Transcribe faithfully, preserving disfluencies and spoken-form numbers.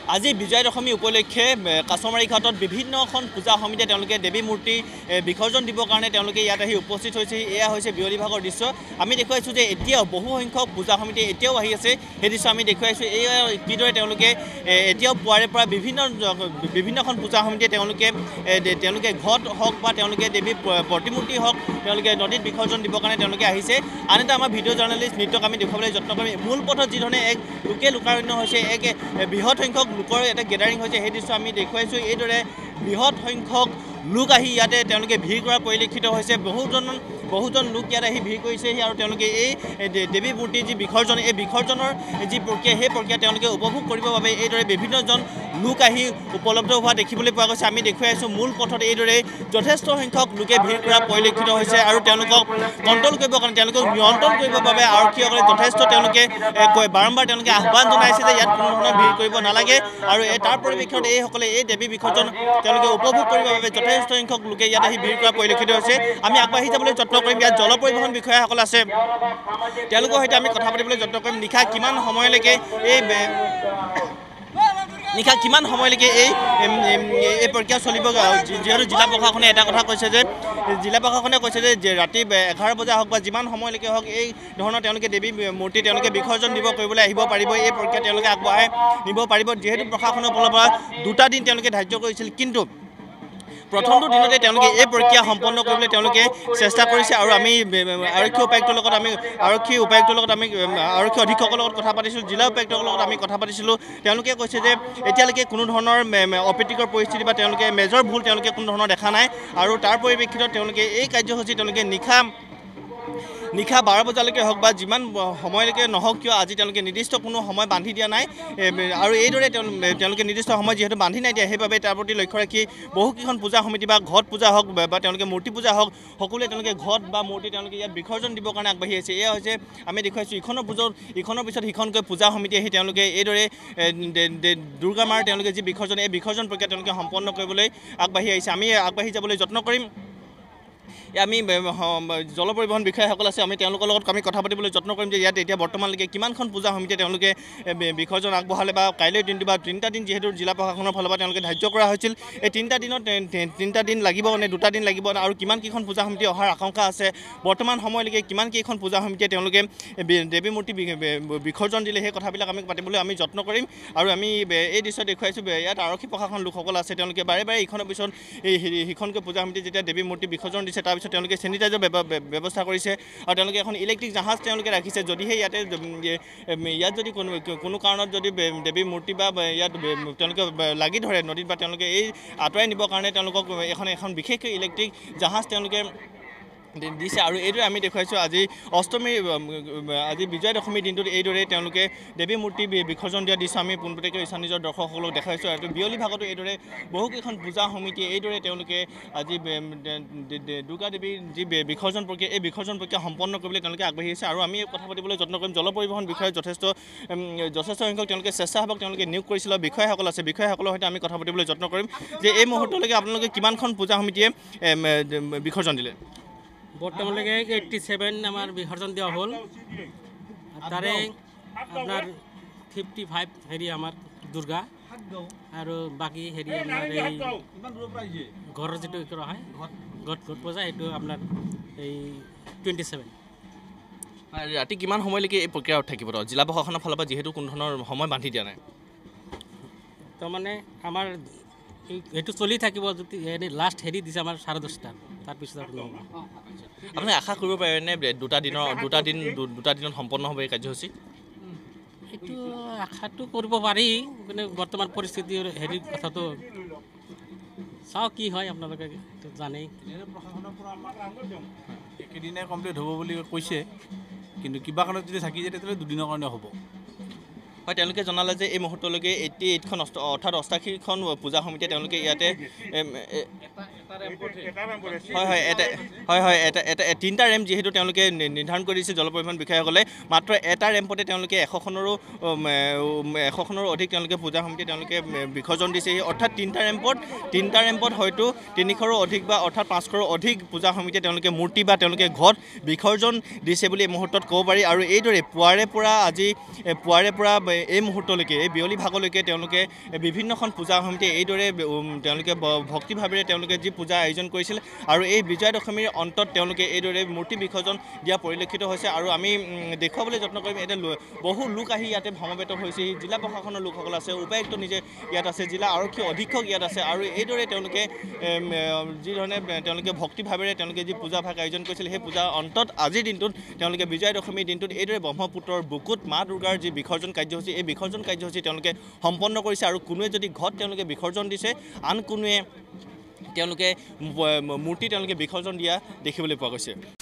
আজি বিজয় দশমী উপলক্ষে কাছমাৰী ঘাটত বিভিন্নখন পূজা সমিতিয়ে তেওঁলোকে দেৱী মূৰ্তি বিসৰ্জন দিবৰ কাৰণে তেওঁলোকে ইয়াত আহি উপস্থিত হৈছে। এয়া হৈছে বিয়লি ভাগৰ দৃশ্য। আমি দেখুৱাইছোঁ যে এতিয়াও বহু সংখ্যক পূজা সমিতি এতিয়াও আহি আছে। সেই দৃশ্য আমি দেখুৱাইছোঁ। এই কিদৰে তেওঁলোকে এতিয়াও পুৱাৰে পৰা বিভিন্ন বিভিন্নখন পূজা সমিতিয়ে তেওঁলোকে তেওঁলোকে ঘট হওক বা তেওঁলোকে দেৱী প্ৰতিমূৰ্তি হওক তেওঁলোকে নদীত বিসৰ্জন দিবৰ কাৰণে তেওঁলোকে আহিছে। আন এটা আমাৰ ভিডিঅ' জাৰ্নেলিষ্ট নৃত্যক আমি দেখুৱাবলৈ যত্ন কৰিম। মূল পথত যিধৰণে এক লোকে লোকাৰণ্য হৈছে, এক বৃহৎ সংখ্যক লোকৰ এটা গেডাৰিং হৈছে, সেই দৃশ্য আমি দেখুৱাইছোঁ। এইদৰে বৃহৎ সংখ্যক লোক আহি ইয়াতে তেওঁলোকে ভিৰ কৰা পৰিলক্ষিত হৈছে। বহুজন বহুজন লোক ইয়াত আহি ভিৰ কৰিছেহি আৰু তেওঁলোকে এই দেৱী মূৰ্তিৰ যি বিসৰ্জন, এই বিসৰ্জনৰ যি প্ৰক্ৰিয়া, সেই প্ৰক্ৰিয়া তেওঁলোকে উপভোগ কৰিবৰ বাবে এইদৰে বিভিন্নজন লোক আহি উপলব্ধ হোৱা দেখিবলৈ পোৱা গৈছে। আমি দেখুৱাইছোঁ মূল পথত এইদৰে যথেষ্ট সংখ্যক লোকে ভিৰ কৰা পৰিলক্ষিত হৈছে আৰু তেওঁলোকক কণ্ট্ৰল কৰিবৰ কাৰণে, তেওঁলোকক নিয়ন্ত্ৰণ কৰিবৰ বাবে আৰক্ষীসকলে যথেষ্ট তেওঁলোকে বাৰম্বাৰ তেওঁলোকে আহ্বান জনাইছে যে ইয়াত কোনো ধৰণৰ ভিৰ কৰিব নালাগে আৰু এই তাৰ পৰিপ্ৰেক্ষিতত এইসকলে এই দেৱী বিসৰ্জন তেওঁলোকে উপভোগ কৰিবৰ বাবে যথেষ্ট সংখ্যক লোকে ইয়াত আহি ভিৰ কৰা পৰিলক্ষিত হৈছে। আমি আগবাঢ়ি যাবলৈ যত্ন কৰিম। ইয়াত জল পৰিবহণ বিষয়াসকল আছে, তেওঁলোকৰ সৈতে আমি কথা পাতিবলৈ যত্ন কৰিম। নিশা কিমান সময়লৈকে এই নিশা কিমান সময়লৈকে এই এই প্ৰক্ৰিয়া চলিব, যিহেতু জিলা প্ৰশাসনে এটা কথা কৈছে যে জিলা প্ৰশাসনে কৈছে যে ৰাতি এঘাৰ বজা হওক বা যিমান সময়লৈকে হওক এই ধৰণৰ তেওঁলোকে দেৱী মূৰ্তি তেওঁলোকে বিসৰ্জন দিব কৰিবলৈ আহিব পাৰিব। এই প্ৰক্ৰিয়া তেওঁলোকে আগবঢ়াই নিব পাৰিব। যিহেতু প্ৰশাসনৰ ফালৰ পৰা দুটা দিন তেওঁলোকে ধাৰ্য কৰিছিল, কিন্তু প্ৰথমটো দিনতে তেওঁলোকে এই প্ৰক্ৰিয়া সম্পন্ন কৰিবলৈ তেওঁলোকে চেষ্টা কৰিছে আৰু আমি আৰক্ষী উপায়ুক্তৰ লগত আমি আৰক্ষী উপায়ুক্তৰ লগত আমি আৰক্ষী অধীক্ষকৰ লগত কথা পাতিছিলোঁ, জিলা উপায়ুক্তৰ লগত আমি কথা পাতিছিলোঁ। তেওঁলোকে কৈছে যে এতিয়ালৈকে কোনো ধৰণৰ অপ্ৰীতিকৰ পৰিস্থিতি বা তেওঁলোকে মেজৰ ভুল তেওঁলোকে কোনো ধৰণৰ দেখা নাই আৰু তাৰ পৰিপ্ৰেক্ষিতত তেওঁলোকে এই কাৰ্যসূচী তেওঁলোকে নিশা নিশা বাৰ বজালৈকে হওক বা যিমান সময়লৈকে নহওক কিয় আজি তেওঁলোকে নিৰ্দিষ্ট কোনো সময় বান্ধি দিয়া নাই আৰু এইদৰে তেওঁলোকে নিৰ্দিষ্ট সময় যিহেতু বান্ধি নাই দিয়া, সেইবাবে তাৰ প্ৰতি লক্ষ্য ৰাখি বহুকেইখন পূজা সমিতি বা ঘট পূজা হওক বা তেওঁলোকে মূৰ্তি পূজা হওক সকলোৱে তেওঁলোকে ঘট বা মূৰ্তি তেওঁলোকে ইয়াত বিসৰ্জন দিবৰ কাৰণে আগবাঢ়ি আহিছে। এয়া হৈছে আমি দেখুৱাইছোঁ ইখনৰ পূজত ইখনৰ পিছত সিখনকৈ পূজা সমিতি আহি তেওঁলোকে এইদৰে দুৰ্গা মাৰ তেওঁলোকে যি বিসৰ্জন, এই বিসৰ্জন প্ৰক্ৰিয়া তেওঁলোকে সম্পন্ন কৰিবলৈ আগবাঢ়ি আহিছে। আমি আগবাঢ়ি যাবলৈ যত্ন কৰিম। আমি জল পৰিবহণ বিষয়াসকল আছে, আমি তেওঁলোকৰ লগত আমি কথা পাতিবলৈ যত্ন কৰিম যে ইয়াত এতিয়া বৰ্তমানলৈকে কিমানখন পূজা সমিতিয়ে তেওঁলোকে বিসৰ্জন আগবঢ়ালে বা কাইলৈ দিনটো বা তিনিটা দিন যিহেতু জিলা প্ৰশাসনৰ ফালৰ পৰা তেওঁলোকে ধাৰ্য কৰা হৈছিল। এই তিনিটা দিনত তিনিটা দিন লাগিব নে দুটা দিন লাগিব আৰু কিমান কেইখন পূজা সমিতি অহাৰ আশংকা আছে, বৰ্তমান সময়লৈকে কিমান কেইখন পূজা সমিতিয়ে তেওঁলোকে দেৱী মূৰ্তি বিসৰ্জন দিলে, সেই কথাবিলাক আমি পাতিবলৈ আমি যত্ন কৰিম। আৰু আমি এই দৃশ্য দেখুৱাইছোঁ, ইয়াত আৰক্ষী প্ৰশাসন লোকসকল আছে, তেওঁলোকে বাৰে বাৰে ইখনৰ পিছত এই সিখনকৈ পূজা সমিতি যেতিয়া দেৱী মূৰ্তি বিসৰ্জন দিছে তাৰপিছত তেওঁলোকে চেনিটাইজাৰ ব্যৱস্থা কৰিছে আৰু তেওঁলোকে এখন ইলেক্ট্ৰিক জাহাজ তেওঁলোকে ৰাখিছে। যদিহে ইয়াতে ইয়াত যদি কোনো কোনো কাৰণত যদি দেৱী মূৰ্তি বা ইয়াত তেওঁলোকে লাগি ধৰে নদীত বা তেওঁলোকে এই আঁতৰাই নিবৰ কাৰণে তেওঁলোকক এখন এখন বিশেষকৈ ইলেক্ট্ৰিক জাহাজ তেওঁলোকে দিছে। আৰু এইদৰে আমি দেখুৱাইছোঁ আজি অষ্টমী আজি বিজয় দশমীৰ দিনটোত এইদৰে তেওঁলোকে দেৱী মূৰ্তি বিসৰ্জন দিয়া দৃশ্য আমি পোনপটীয়াকৈ ঈশান নিজৰ দৰ্শকসকলক দেখুৱাইছোঁ। আৰু বিয়লি ভাগতো এইদৰে বহুকেইখন পূজা সমিতিয়ে এইদৰে তেওঁলোকে আজি দুৰ্গা দেৱীৰ যি বিসৰ্জন প্ৰক্ৰিয়া, এই বিসৰ্জন প্ৰক্ৰিয়া সম্পন্ন কৰিবলৈ তেওঁলোকে আগবাঢ়ি আহিছে। আৰু আমি কথা পাতিবলৈ যত্ন কৰিম। জল পৰিবহণ বিষয়ে যথেষ্ট যথেষ্ট সংখ্যক তেওঁলোকে স্বেচ্ছাসেৱক তেওঁলোকে নিয়োগ কৰিছিল, বিষয়াসকল আছে, বিষয়াসকলৰ সৈতে আমি কথা পাতিবলৈ যত্ন কৰিম যে এই মুহূৰ্তলৈকে আপোনালোকে কিমানখন পূজা সমিতিয়ে বিসৰ্জন দিলে? বৰ্তমানলৈকে এইট্টি ছেভেন আমাৰ বিসৰ্জন দিয়া হ'ল। তাৰে আপোনাৰ ফিফটি ফাইভ হেৰি আমাৰ দুৰ্গা আৰু বাকী হেৰি আপোনাৰ এই ঘৰৰ যিটো কৰা হয় ঘট ঘট পূজা, সেইটো আপোনাৰ এই টুৱেণ্টি ছেভেন। ৰাতি কিমান সময়লৈকে এই প্ৰক্ৰিয়া থাকিব? জিলা প্ৰশাসনৰ ফালৰ পৰা যিহেতু কোনো ধৰণৰ সময় বান্ধি দিয়া নাই, তাৰমানে আমাৰ এইটো চলি থাকিব। যদি এনে লাষ্ট হেৰি দিছে আমাৰ চাৰে দহটাত, তাৰপিছত আৰু নহ'ব। আপুনি আশা কৰিব পাৰেনে দুটা দিনৰ দুটা দিন দুটা দিনত সম্পন্ন হ'ব এই কাৰ্যসূচী? এইটো আশাটো কৰিব পাৰি, কিন্তু বৰ্তমান পৰিস্থিতিৰ হেৰিৰ কথাটো চাওঁ কি হয়, আপোনালোকে জানেই। একেদিনাই কমপ্লিট হ'ব বুলি কৈছে, কিন্তু কিবা কাৰণত যদি থাকি যায় তেতিয়াহ'লে দুদিনৰ কাৰণে হ'ব। হয়, তেওঁলোকে জনালে যে এই মুহূৰ্তলৈকে এইটি এইটখন অৰ্থাৎ অষ্টাশীখন পূজা সমিতিয়ে তেওঁলোকে ইয়াতে হয় হয় এটা হয় হয় এটা এটা তিনিটা ৰেম্প যিহেতু তেওঁলোকে নিৰ্ধাৰণ কৰি দিছে জলপৰিবহণ বিষয়াসকলে মাত্ৰ এটা ৰেম্পতে তেওঁলোকে এশখনৰো এশখনৰো অধিক তেওঁলোকে পূজা সমিতি তেওঁলোকে বিসৰ্জন দিছে অৰ্থাৎ তিনিটা ৰেম্পত তিনিটা ৰেম্পত হয়তো তিনিশৰো অধিক বা অৰ্থাৎ পাঁচশৰো অধিক পূজা সমিতিয়ে তেওঁলোকে মূৰ্তি বা তেওঁলোকে ঘট বিসৰ্জন দিছে বুলি এই মুহূৰ্তত ক'ব পাৰি আৰু এইদৰে পুৱাৰে পৰা আজি পুৱাৰে পৰা এই মুহূৰ্তলৈকে এই বিয়লি ভাগলৈকে তেওঁলোকে বিভিন্নখন পূজা সমিতিয়ে এইদৰে তেওঁলোকে ভক্তিভাৱেৰে তেওঁলোকে যি পূজা আয়োজন কৰিছিল আৰু এই বিজয়া দশমীৰ অন্তত তেওঁলোকে এইদৰে মূৰ্তি বিসৰ্জন দিয়া পৰিলক্ষিত হৈছে আৰু আমি দেখুৱাবলৈ যত্ন কৰিম এতিয়া বহু লোক আহি ইয়াতে সমবেত হৈছে জিলা প্ৰশাসনৰ লোকসকল আছে উপায়ুক্ত নিজে ইয়াত আছে জিলা আৰক্ষী অধীক্ষক ইয়াত আছে আৰু এইদৰে তেওঁলোকে যি ধৰণে তেওঁলোকে ভক্তিভাৱেৰে তেওঁলোকে যি পূজা ভাগ আয়োজন কৰিছিল সেই পূজা অন্তত আজিৰ দিনটোত তেওঁলোকে বিজয়া দশমীৰ দিনটোত এইদৰে ব্ৰহ্মপুত্ৰৰ বুকুত মা দুৰ্গাৰ যি বিসৰ্জন কাৰ্যসূচী এই বিসৰ্জন কাৰ্যসূচী তেওঁলোকে সম্পন্ন কৰিছে আৰু কোনোৱে যদি ঘট তেওঁলোকে বিসৰ্জন দিছে আন কোনোৱে তেওঁলোকে মূৰ্তি তেওঁলোকে বিসৰ্জন দিয়া দেখিবলৈ পোৱা গৈছে।